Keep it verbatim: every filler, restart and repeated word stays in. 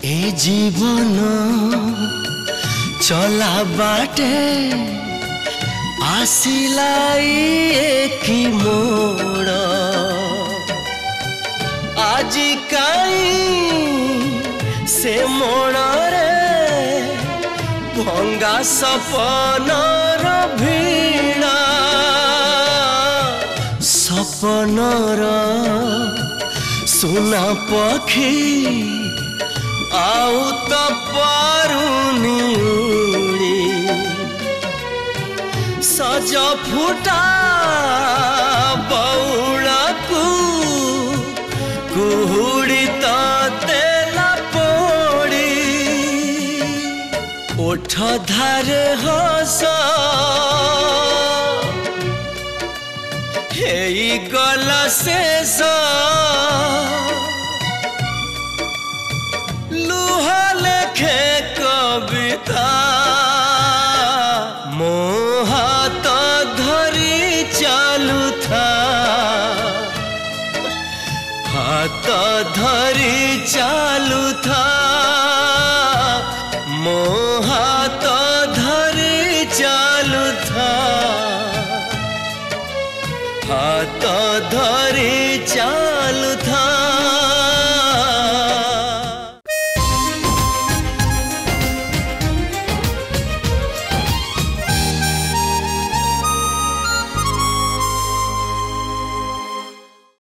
ए जीवन चला बाटे आसिलाई एक मोड़ आज काई से मोड़ रे भंगा सपनर भीड़ा सपनर सुना पखी आउ तो पारुनी उड़ी सज फुटा बौड़ा को कुहुड़ी तो तेला पोड़ी ओठ धारे हस हेई गला शेष लुहा लेखे कविता मो हाथ धरी चालू था हाथ धरी चालू था मो हाथ धरी चालू था हाथ धरी चालू था।